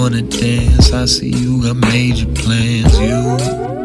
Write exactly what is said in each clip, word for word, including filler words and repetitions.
wanna dance. I see you got major plans. You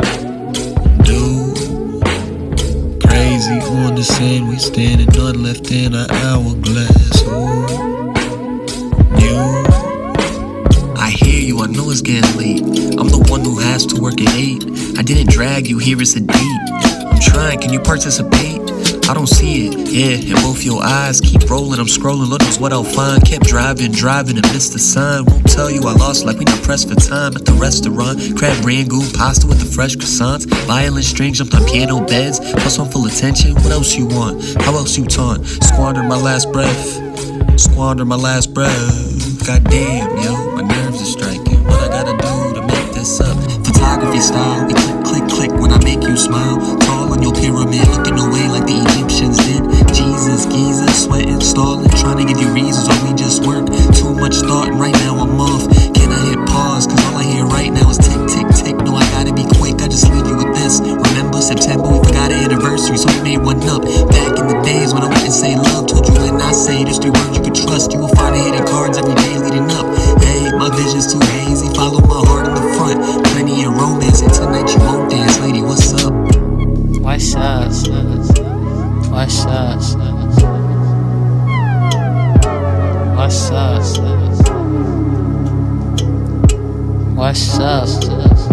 do crazy on the sand. We standing on left in an hourglass. Ooh, you. I hear you, I know it's getting late. I'm the one who has to work at eight. I didn't drag you, here is a date. I'm trying, can you participate? I don't see it, yeah, and both your eyes keep rolling. I'm scrolling, Lord knows what I'll find. Kept driving, driving and missed the sign. Won't tell you I lost like we not pressed for time. At the restaurant, crab rangoon, pasta with the fresh croissants. Violin strings jumped on piano beds, plus one full attention. What else you want? How else you taunt? Squandered my last breath. Squander my last breath. Goddamn, yo, my nerves are striking. What I gotta do to make this up? Photography style, we click, click, click when I make you smile. Tall on your pyramid, looking away like the Egyptians did. Jesus, geezer, sweating, stalling, trying to give you reasons why we just work. Too much thought, and right now I'm off. Can I hit pause? Cause all I hear right now is tick, tick, tick. No, I gotta be quick, I just leave you with this. Remember September, we forgot an anniversary, so we made one up. Back in the days when I wouldn't say love, told you when I say this three words you could trust. You will find the hidden cards every day leading up. Hey, my vision's too hazy, follow my heart in the front. Plenty of romance, and tonight you won't dance. Lady, what's up? What's up? What's up? What's up? What's up?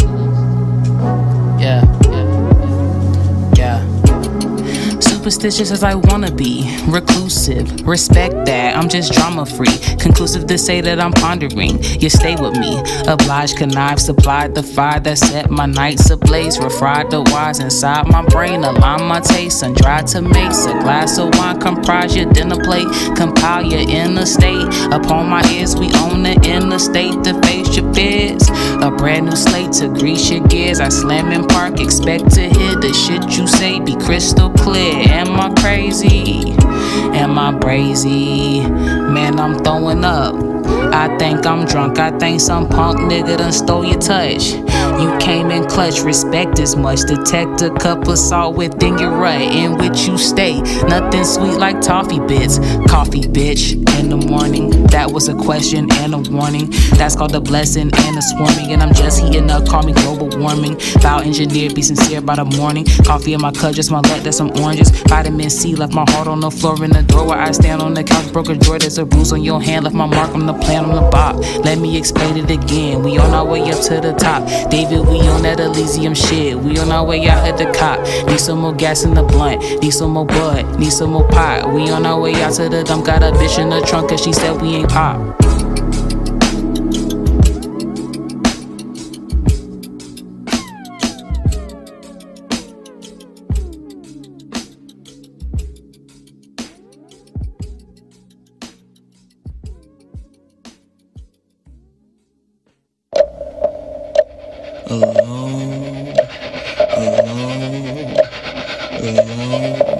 Yeah, yeah, yeah. Superstitious as I wanna be, reclusive, respect that, I'm just drama free. Conclusive to say that I'm pondering, you stay with me. Obliged, connive, supplied the fire that set my nights ablaze. Refried the wires inside my brain, align my taste. Sun-dried tomatoes, a glass of wine comprise your dinner plate. Compile your inner state, upon my ears we own the interstate to face your fears. A brand new slate to grease your gears. I slam in park, expect to hear the shit you say be crystal clear. Am I crazy? Am I brazy? Man, I'm throwing up. I think I'm drunk, I think some punk nigga done stole your touch. You came in clutch, respect as much. Detect a cup of salt within your rut in which you stay. Nothing sweet like toffee bits. Coffee, bitch, in the morning. That was a question and a warning. That's called a blessing and a swarming. And I'm just heating up, call me global warming. Bioengineered, be sincere by the morning. Coffee in my cup, just my luck, that's some oranges. Vitamin C, left my heart on the floor in the door where I stand on the couch. Broke a drawer, there's a bruise on your hand. Left my mark on the plan on the bop. Let me explain it again. We on our way up to the top. David, we on that Elysium shit. We on our way out at the cop. Need some more gas in the blunt. Need some more bud. Need some more pot. We on our way out to the dump. Got a bitch in the trunk cause she said we ain't pop. Alone, alone, alone.